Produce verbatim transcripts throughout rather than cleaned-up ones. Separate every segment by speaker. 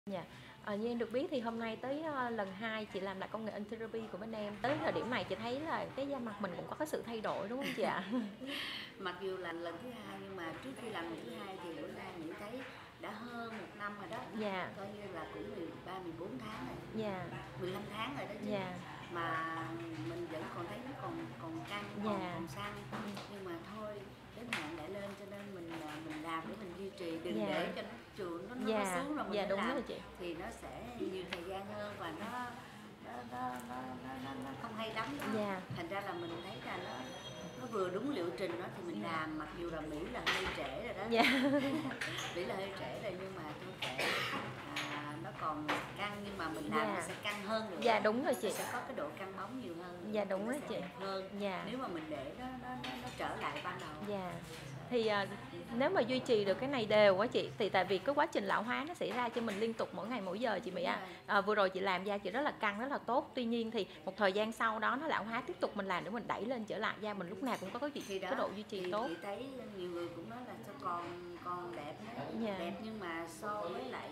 Speaker 1: Dạ, ờ, như em được biết thì hôm nay tới, ơ, lần hai chị làm lại công nghệ Intherapy của bên em. Tới thời điểm này chị thấy là cái da mặt mình cũng có cái sự thay đổi, đúng không chị ạ?
Speaker 2: Mặc dù là lần thứ hai nhưng mà trước khi làm lần thứ hai thì bữa nay Mỹ thấy đã hơn một năm rồi đó.
Speaker 1: Dạ.
Speaker 2: Coi như là cũng mười ba, mười bốn tháng rồi.
Speaker 1: Dạ.
Speaker 2: mười lăm tháng rồi đó chứ.
Speaker 1: Dạ.
Speaker 2: Mà mình vẫn còn thấy nó còn còn căng, còn
Speaker 1: Dạ.
Speaker 2: còn săn. Nhưng mà thôi, đến hạn lại lên cho nên mình mình làm để mình duy trì, đừng
Speaker 1: Dạ.
Speaker 2: để cho nó trường nó, nó,
Speaker 1: Dạ.
Speaker 2: nó xuống rồi mình
Speaker 1: Dạ,
Speaker 2: mới
Speaker 1: đúng
Speaker 2: làm
Speaker 1: rồi chị.
Speaker 2: thì nó sẽ nhiều thời gian hơn và nó nó nó nó nó, nó, nó không hay lắm đó.
Speaker 1: Dạ.
Speaker 2: Thành ra là mình thấy là nó nó vừa đúng liệu trình đó thì mình làm, mặc dù là Mỹ là hơi trễ rồi đó.
Speaker 1: Dạ.
Speaker 2: Mỹ là hơi trễ rồi nhưng mà thôi kệ, à, nó còn căng nhưng mà mình làm
Speaker 1: Dạ.
Speaker 2: nó sẽ căng hơn nữa.
Speaker 1: Dạ, đúng rồi chị.
Speaker 2: Nó sẽ có cái độ căng bóng nhiều hơn.
Speaker 1: Dạ, đúng rồi chị.
Speaker 2: Hơn.
Speaker 1: Dạ.
Speaker 2: Nếu mà mình để nó nó nó, nó trở lại ban đầu.
Speaker 1: Dạ. Thì à, nếu mà duy trì được cái này đều quá chị, thì tại vì cái quá trình lão hóa nó xảy ra cho mình liên tục mỗi ngày mỗi giờ chị Mỹ ạ. À. À, vừa rồi chị làm da chị rất là căng, rất là tốt. Tuy nhiên thì một thời gian sau đó nó lão hóa tiếp tục, mình làm để mình đẩy lên trở lại, da mình lúc nào cũng có cái, chị, cái độ duy trì
Speaker 2: thì
Speaker 1: tốt.
Speaker 2: Chị thấy nhiều người cũng nói là sao còn còn đẹp đấy. Dạ. Đẹp nhưng mà so với lại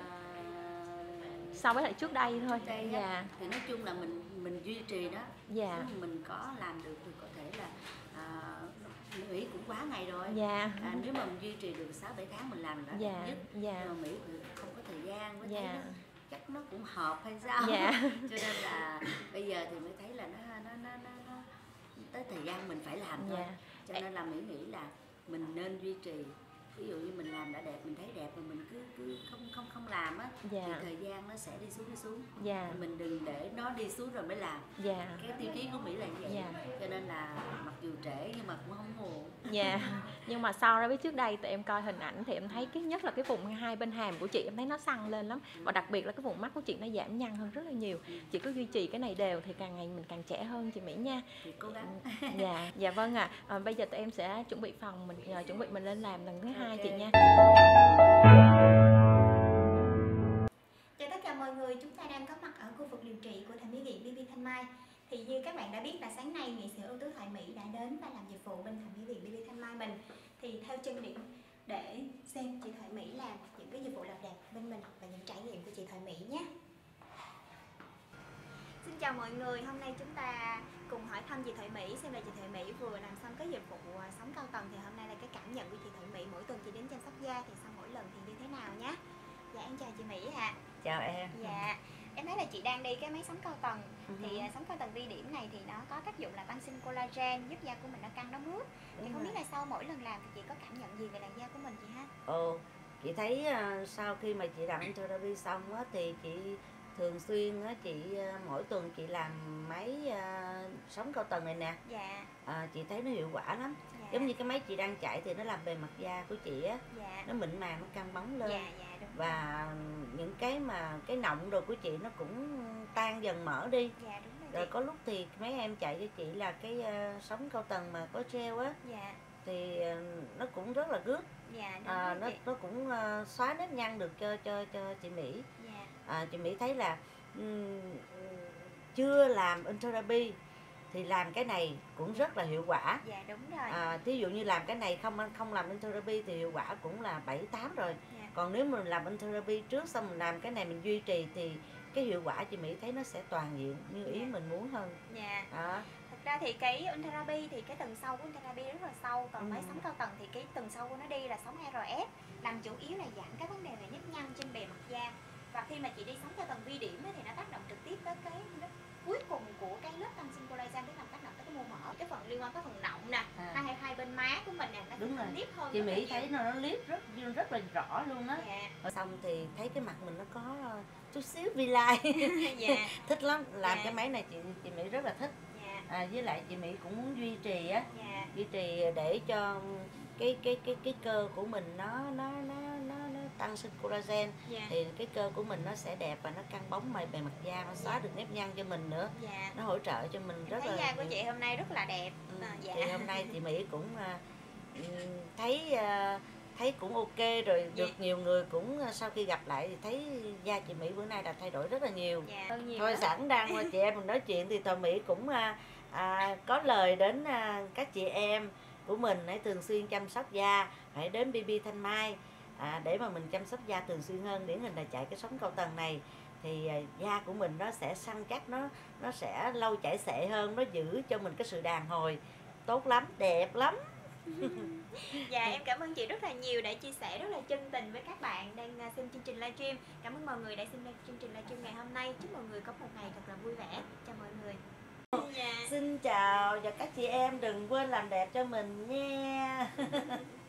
Speaker 2: uh,
Speaker 1: so với lại trước đây thôi.
Speaker 2: Trước đây
Speaker 1: dạ.
Speaker 2: Đó, thì nói chung là mình mình duy trì đó.
Speaker 1: Dạ.
Speaker 2: Nếu mình có làm được thì có thể là uh, Mỹ cũng quá ngày rồi.
Speaker 1: Dạ.
Speaker 2: À, nếu mà mình duy trì được sáu bảy tháng mình làm đã
Speaker 1: dạ.
Speaker 2: nhất.
Speaker 1: Dạ.
Speaker 2: Nhưng mà Mỹ không có thời gian mới
Speaker 1: dạ.
Speaker 2: thấy nó, chắc nó cũng hợp hay sao.
Speaker 1: Dạ.
Speaker 2: Cho nên là bây giờ thì mới thấy là nó nó nó nó, nó tới thời gian mình phải làm thôi. Dạ. Cho nên là Mỹ nghĩ là mình nên duy trì. Ví dụ như mình làm đã đẹp, mình thấy đẹp mà mình cứ cứ không không không làm á. Dạ. Thì thời gian nó sẽ đi xuống đi xuống. Dạ. Mình đừng để nó đi xuống rồi mới làm. Dạ. Cái tiêu chí của Mỹ là như vậy. Dạ. Cho nên là mặc dù trễ nhưng mà cũng không muộn.
Speaker 1: Dạ. Nhưng mà so ra với trước đây tụi em coi hình ảnh thì em thấy cái nhất là cái vùng hai bên hàm của chị em thấy nó săn lên lắm. Và đặc biệt là cái vùng mắt của chị nó giảm nhăn hơn rất là nhiều. Chị cứ duy trì cái này đều thì càng ngày mình càng trẻ hơn chị Mỹ nha.
Speaker 2: Thì cố gắng.
Speaker 1: Dạ. Dạ vâng ạ. À. À, bây giờ tụi em sẽ chuẩn bị phòng, mình uh, chuẩn bị mình lên làm lần thứ hai. Okay. Chị nha.
Speaker 3: Chào tất cả mọi người, chúng ta đang có mặt ở khu vực điều trị của thẩm mỹ viện bê bê Thanh Mai. Thì như các bạn đã biết là sáng nay nghệ sĩ ưu tú Thoại Mỹ đã đến và làm dịch vụ bên thẩm mỹ viện bê bê Thanh Mai mình. Thì theo chân điểm để xem chị Thoại Mỹ làm những cái dịch vụ làm đẹp bên mình và những trải nghiệm của chị Thoại Mỹ nhé. Xin chào mọi người, hôm nay chúng ta cùng hỏi thăm chị Thoại Mỹ xem là chị Thoại Mỹ vừa làm xong cái dịch vụ sống cao tầng thì hôm nay là cái cảm nhận của chị Thoại Mỹ mỗi tuần chị đến chăm sóc da thì sau mỗi lần thì như thế nào nhé. Dạ em chào chị Mỹ ạ. À.
Speaker 2: Chào em.
Speaker 3: Dạ, em thấy là chị đang đi cái máy sống cao tầng. Uh-huh. Thì uh, sống cao tầng vi điểm này thì nó có tác dụng là tăng sinh collagen, giúp da của mình nó căng nó mướt. Thì không biết là sau mỗi lần làm thì chị có cảm nhận gì về làn da của mình chị ha?
Speaker 2: Ồ, chị thấy uh, sau khi mà chị làm Intherapy xong á thì chị thường xuyên á, chị uh, mỗi tuần chị làm máy uh, sống cao tầng này nè.
Speaker 3: Dạ.
Speaker 2: À, chị thấy nó hiệu quả lắm. Dạ. Giống như cái máy chị đang chạy thì nó làm bề mặt da của chị á. Dạ. Nó mịn màng, nó căng bóng lên.
Speaker 3: Dạ, dạ, đúng.
Speaker 2: Và những cái mà cái nọng rồi của chị nó cũng tan dần mỡ đi.
Speaker 3: Dạ, đúng rồi.
Speaker 2: Rồi có lúc thì mấy em chạy cho chị là cái uh, sống cao tầng mà có gel á.
Speaker 3: Dạ.
Speaker 2: Thì uh, nó cũng rất là good.
Speaker 3: Dạ, đúng
Speaker 2: à,
Speaker 3: rồi
Speaker 2: nó
Speaker 3: chị.
Speaker 2: nó cũng uh, xóa nếp nhăn được cho cho cho chị Mỹ.
Speaker 3: Dạ.
Speaker 2: À, chị Mỹ thấy là um, chưa làm Intherapy thì làm cái này cũng rất là hiệu quả.
Speaker 3: Dạ đúng rồi.
Speaker 2: À, thí dụ như làm cái này không không làm Intherapy thì hiệu quả cũng là bảy tám rồi. Dạ. Còn nếu mình làm Intherapy trước xong mình làm cái này mình duy trì thì cái hiệu quả chị Mỹ thấy nó sẽ toàn diện như ý. Dạ. Mình muốn hơn.
Speaker 3: Dạ.
Speaker 2: Đó.
Speaker 3: Thật ra thì cái Intherapy thì cái tầng sâu của Intherapy rất là sâu, còn ừ. máy sống cao tầng thì cái tầng sâu của nó đi là sống rờ ép, làm chủ yếu là giảm các vấn đề về nếp nhăn trên bề mặt da. Và khi mà chị đi sống cao tầng vi điểm thì nó tác động trực tiếp tới cái lớp cuối cùng của cái lớp tăng sinh collagen, tức là tác động tới cái mô mỡ, cái phần liên quan tới phần nọng nè, à. hai hai bên má của mình nè, nó
Speaker 2: đúng rồi.
Speaker 3: liếp hơn.
Speaker 2: Chị Mỹ thấy nó, nó liếp rất rất là rõ luôn á.
Speaker 3: Dạ.
Speaker 2: Xong thì thấy cái mặt mình nó có chút xíu vi lai. Dạ. Thích lắm, làm dạ. cái máy này chị chị Mỹ rất là thích. Dạ. À, với lại chị Mỹ cũng muốn duy trì á. Dạ. Duy trì để cho cái cái cái cái cơ của mình nó nó nó nó, nó tăng sinh collagen. Dạ. Thì cái cơ của mình nó sẽ đẹp và nó căng bóng mày bề mặt da, nó xóa dạ. được nếp nhăn cho mình nữa. Dạ. Nó hỗ trợ cho mình rất
Speaker 3: thấy
Speaker 2: là.
Speaker 3: Da của chị hôm nay rất là đẹp.
Speaker 2: Ừ.
Speaker 3: À, dạ.
Speaker 2: Thì hôm nay chị Mỹ cũng uh, thấy uh, thấy cũng ok rồi. Được. Dạ. Nhiều người cũng sau khi gặp lại thì thấy da chị Mỹ bữa nay đã thay đổi rất là nhiều.
Speaker 3: Dạ. Nhiều
Speaker 2: thôi đó. Sẵn đang chị em mình nói chuyện thì Thoại Mỹ cũng uh, uh, có lời đến uh, các chị em của mình hãy thường xuyên chăm sóc da, hãy đến bê bê Thanh Mai à, để mà mình chăm sóc da thường xuyên hơn, điển hình là chạy cái sống cao tầng này thì à, da của mình nó sẽ săn chắc, nó nó sẽ lâu chảy xệ hơn, nó giữ cho mình cái sự đàn hồi tốt lắm, đẹp lắm.
Speaker 3: Dạ em cảm ơn chị rất là nhiều đã chia sẻ rất là chân tình với các bạn đang à, xem chương trình livestream. Cảm ơn mọi người đã xem chương trình livestream ngày hôm nay. Chúc mọi người có một ngày thật là vui vẻ. Chào mọi người. Dạ.
Speaker 2: Xin chào và các chị em đừng quên làm đẹp cho mình nha.